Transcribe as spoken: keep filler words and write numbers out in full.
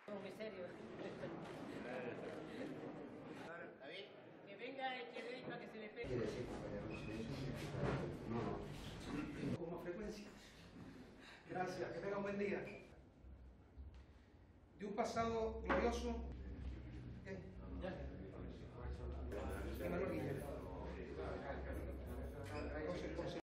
Muy serio. ¿David? Que venga el que ve para que se le pegue. Quiere decir, no, no. Con más frecuencia. Gracias, que tenga un buen día. De un pasado glorioso